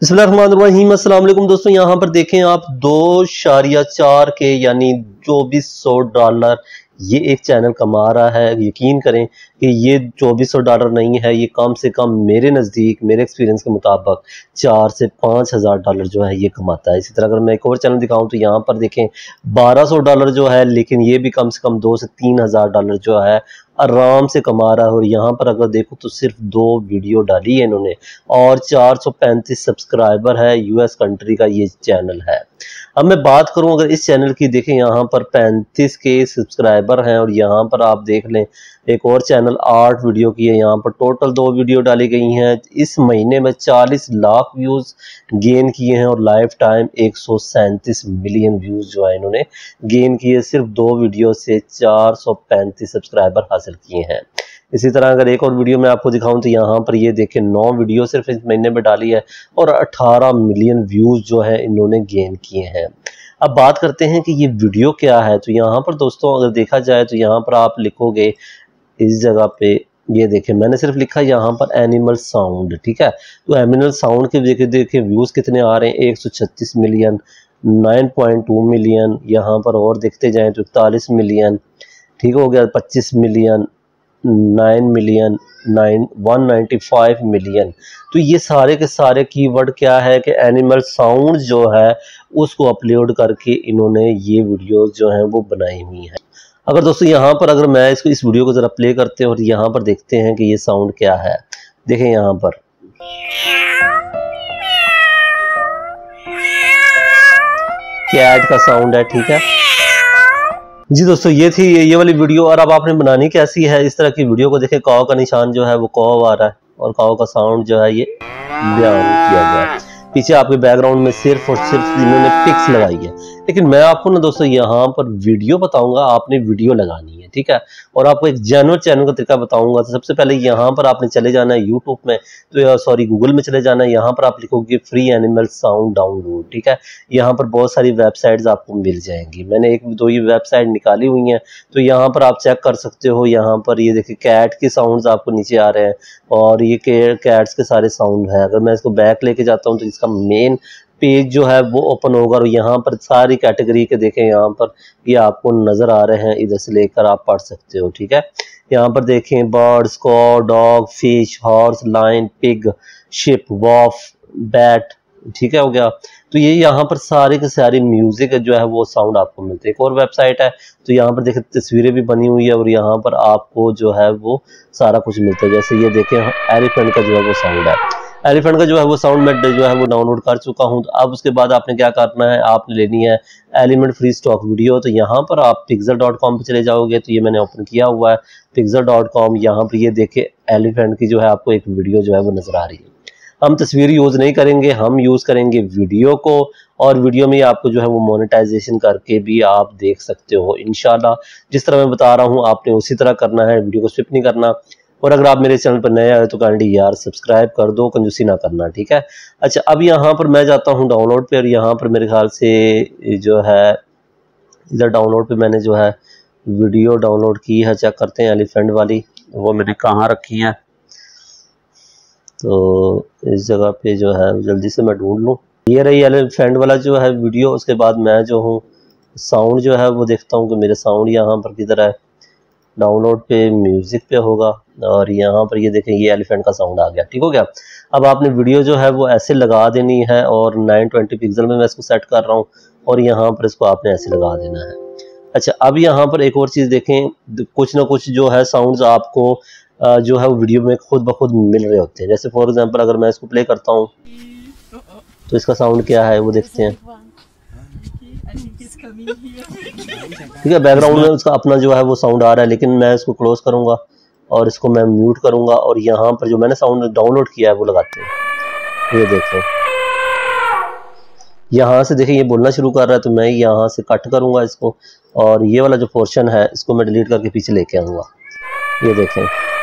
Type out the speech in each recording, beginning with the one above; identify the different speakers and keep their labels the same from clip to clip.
Speaker 1: बिस्मिल्लाहिर्रहमानिर्रहीम। अस्सलाम वालेकुम दोस्तों, यहाँ पर देखें आप 2.4 के यानी $2400 ये एक चैनल कमा रहा है। यकीन करें कि ये $2400 नहीं है, ये कम से कम मेरे नज़दीक मेरे एक्सपीरियंस के मुताबिक $4 से $5000 जो है ये कमाता है। इसी तरह अगर मैं एक और चैनल दिखाऊं तो यहाँ पर देखें $1200 जो है, लेकिन ये भी कम से कम $2 से $3000 जो है आराम से कमा रहा है। और यहाँ पर अगर देखो तो सिर्फ 2 वीडियो डाली है इन्होंने और 435 सब्सक्राइबर है। यूएस कंट्री का ये चैनल है। अब मैं बात करूं अगर इस चैनल की, देखें यहाँ पर 35 के सब्सक्राइबर हैं और यहाँ पर आप देख लें एक और चैनल 8 वीडियो की है। यहाँ पर टोटल 2 वीडियो डाली गई हैं। इस महीने में 40 लाख व्यूज़ गेन किए हैं और लाइफ टाइम 137 मिलियन व्यूज़ जो है इन्होंने गेन किए, सिर्फ 2 वीडियो से 435 सब्सक्राइबर हासिल किए हैं। इसी तरह अगर एक और वीडियो मैं आपको दिखाऊं तो यहाँ पर ये देखें 9 वीडियो सिर्फ इस महीने में डाली है और 18 मिलियन व्यूज़ जो है इन्होंने गेन किए हैं। अब बात करते हैं कि ये वीडियो क्या है। तो यहाँ पर दोस्तों अगर देखा जाए तो यहाँ पर आप लिखोगे इस जगह पे, ये देखें मैंने सिर्फ लिखा यहाँ पर एनिमल साउंड, ठीक है। तो एनिमल साउंड के देखें व्यूज़ कितने आ रहे हैं, 136 मिलियन, 9.2 मिलियन, यहाँ पर और देखते जाएँ तो 41 मिलियन, ठीक हो गया, 25 मिलियन, 9 मिलियन, 195 मिलियन। तो ये सारे के सारे कीवर्ड क्या है कि एनिमल साउंड जो है उसको अपलोड करके इन्होंने ये वीडियोस जो हैं वो बनाई हुई हैं। अगर दोस्तों यहाँ पर अगर मैं इस वीडियो को ज़रा प्ले करते हैं और यहाँ पर देखते हैं कि ये साउंड क्या है। देखें यहाँ पर कैट का साउंड है, ठीक है जी दोस्तों। ये थी ये वाली वीडियो। और अब आपने बनानी कैसी है इस तरह की वीडियो को, देखें काव का निशान जो है वो काव आ रहा है और काव का साउंड जो है ये बयान किया गया है। पीछे आपके बैकग्राउंड में सिर्फ और सिर्फ इन्होंने पिक्स लगाई है। लेकिन मैं आपको ना दोस्तों यहाँ पर वीडियो बताऊंगा, आपने वीडियो लगानी है, ठीक है। और आपको एक जेन्युइन चैनल का तरीका बताऊंगा। तो सबसे पहले यहाँ पर आपने चले जाना है यूट्यूब में, तो सॉरी गूगल में चले जाना है। यहाँ पर आप लिखोगे फ्री एनिमल साउंड डाउनलोड, ठीक है। यहाँ पर बहुत सारी वेबसाइट्स आपको मिल जाएंगी। मैंने 1-2 ये वेबसाइट निकाली हुई हैं, तो यहाँ पर आप चेक कर सकते हो। यहाँ पर ये देखिए कैट के साउंड्स आपको नीचे आ रहे हैं और ये कैट्स के सारे साउंड है। अगर मैं इसको बैक लेके जाता हूँ तो इसका मेन पेज जो है वो ओपन होगा और यहाँ पर सारी कैटेगरी के देखें यहाँ पर ये आपको नजर आ रहे हैं, इधर से लेकर आप पढ़ सकते हो, ठीक है। यहाँ पर देखें bird, squid, dog, fish, horse, lion, pig, sheep, wolf, bat, ठीक है हो गया। तो ये यहाँ पर सारे के सारे म्यूजिक जो है वो साउंड आपको मिलते हैं। एक और वेबसाइट है तो यहाँ पर देखें तस्वीरें भी बनी हुई है और यहाँ पर आपको जो है वो सारा कुछ मिलता है। जैसे ये देखें एलिफेंट का जो है वो साउंड है, एलिफेंट का जो है वो साउंड मैं जो है वो डाउनलोड कर चुका हूँ। तो अब उसके बाद आपने क्या करना है, आपने लेनी है एलिमेंट फ्री स्टॉक वीडियो। तो यहाँ पर आप pixel.com पे चले जाओगे, तो ये मैंने ओपन किया हुआ है pixel.com। यहाँ पर ये देखे एलिफेंट की जो है आपको एक वीडियो जो है वो नजर आ रही है। हम तस्वीर यूज नहीं करेंगे, हम यूज करेंगे वीडियो को और वीडियो में आपको जो है वो मोनेटाइजेशन करके भी आप देख सकते हो इंशाल्लाह। जिस तरह मैं बता रहा हूँ आपने उसी तरह करना है, वीडियो को स्किप नहीं करना। और अगर आप मेरे चैनल पर नए आए तो काइंडली यार सब्सक्राइब कर दो, कंजूसी ना करना, ठीक है। अच्छा अब यहाँ पर मैं जाता हूँ डाउनलोड पे और यहाँ पर मेरे ख्याल से जो है इधर डाउनलोड पे मैंने जो है वीडियो डाउनलोड की है। चेक करते हैं एलिफेंट वाली वो मैंने कहाँ रखी है। तो इस जगह पे जो है जल्दी से मैं ढूंढ लूँ। ये रही एलिफेंट वाला जो है वीडियो। उसके बाद मैं जो हूँ साउंड जो है वो देखता हूँ कि मेरे साउंड यहाँ पर किधर है। डाउनलोड पे म्यूजिक पे होगा और यहाँ पर ये देखें ये एलिफेंट का साउंड आ गया, ठीक हो गया। अब आपने वीडियो जो है वो ऐसे लगा देनी है और 920 पिक्सल में मैं इसको सेट कर रहा हूँ और यहाँ पर इसको आपने ऐसे लगा देना है। अच्छा अब यहाँ पर एक और चीज़ देखें, कुछ ना कुछ जो है साउंड्स आपको जो है वो वीडियो में खुद ब खुद मिल रहे होते हैं। जैसे फॉर एग्जांपल अगर मैं इसको प्ले करता हूँ तो इसका साउंड क्या है वो देखते हैं, ठीक है। बैकग्राउंड में उसका अपना जो है वो साउंड आ रहा है, लेकिन मैं इसको क्लोज करूंगा और इसको मैं म्यूट करूंगा और यहाँ पर जो मैंने साउंड डाउनलोड किया है वो लगाते हैं। ये देखें यहाँ से देखें ये बोलना शुरू कर रहा है, तो मैं यहाँ से कट करूंगा इसको और ये वाला जो पोर्शन है इसको मैं डिलीट करके पीछे लेके आऊंगा। ये देखें,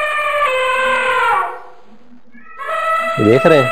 Speaker 1: देख रहे हैं,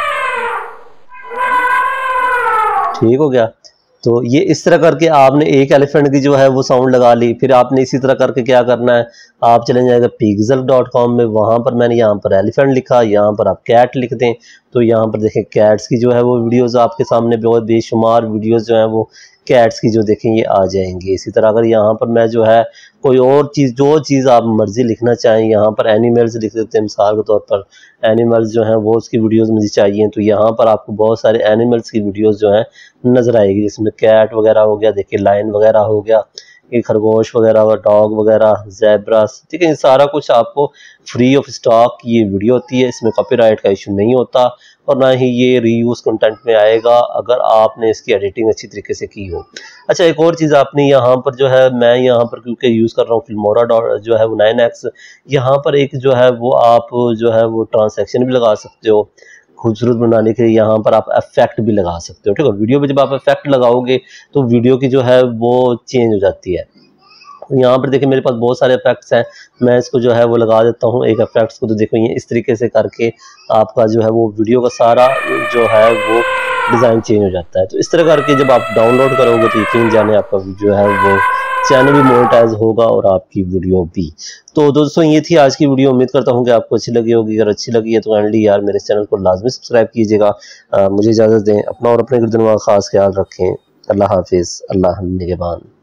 Speaker 1: ठीक हो गया। तो ये इस तरह करके आपने एक एलिफेंट की जो है वो साउंड लगा ली। फिर आपने इसी तरह करके क्या करना है, आप चले जाएगा pixel.com में, वहां पर मैंने यहाँ पर एलिफेंट लिखा, यहाँ पर आप कैट लिख दें तो यहाँ पर देखें कैट्स की जो है वो वीडियोस आपके सामने बहुत बेशुमार वीडियोस जो हैं वो कैट्स की जो देखें ये आ जाएंगी। इसी तरह अगर यहाँ पर मैं जो है कोई और चीज़ जो चीज़ आप मर्जी लिखना चाहें, यहाँ पर एनिमल्स लिख देते हैं मिसाल के तौर पर, एनिमल्स जो हैं वो उसकी वीडियोस मुझे चाहिए, तो यहाँ पर आपको बहुत सारे एनिमल्स की वीडियोस जो हैं नज़र आएगी, जिसमें कैट वगैरह हो गया, देखिए लाइन वगैरह हो गया, ये खरगोश वगैरह, डॉग वगैरह, ज़ेब्रास, ठीक है। ये सारा कुछ आपको फ्री ऑफ स्टॉक ये वीडियो होती है, इसमें कॉपीराइट का इशू नहीं होता और ना ही ये रीयूज कंटेंट में आएगा अगर आपने इसकी एडिटिंग अच्छी तरीके से की हो। अच्छा, एक और चीज़ आपने यहाँ पर जो है, मैं यहाँ पर क्योंकि यूज़ कर रहा हूँ फिल्मोरा जो है वो 9x, यहाँ पर एक जो है वो आप जो है वो ट्रांसैक्शन भी लगा सकते हो खूबसूरत बनाने के लिए, यहाँ पर आप इफेक्ट भी लगा सकते हो, ठीक है। वीडियो में जब आप इफेक्ट लगाओगे तो वीडियो की जो है वो चेंज हो जाती है। यहाँ पर देखिए मेरे पास बहुत सारे इफेक्ट्स हैं, मैं इसको जो है वो लगा देता हूँ एक इफेक्ट्स को, तो देखो ये इस तरीके से करके आपका जो है वो वीडियो का सारा जो है वो डिज़ाइन चेंज हो जाता है। तो इस तरह करके जब आप डाउनलोड करोगे तो यकीन जाने आपका जो है वो चैनल भी मोनेटाइज होगा और आपकी वीडियो भी। तो दोस्तों ये थी आज की वीडियो, उम्मीद करता हूँ कि आपको अच्छी लगी होगी। अगर अच्छी लगी है तो काइंडली यार मेरे चैनल को लाजमी सब्सक्राइब कीजिएगा। मुझे इजाज़त दें, अपना और अपने गिरदनवा खास ख्याल रखें। अल्लाह हाफिज़, अल्लाह निगहबान।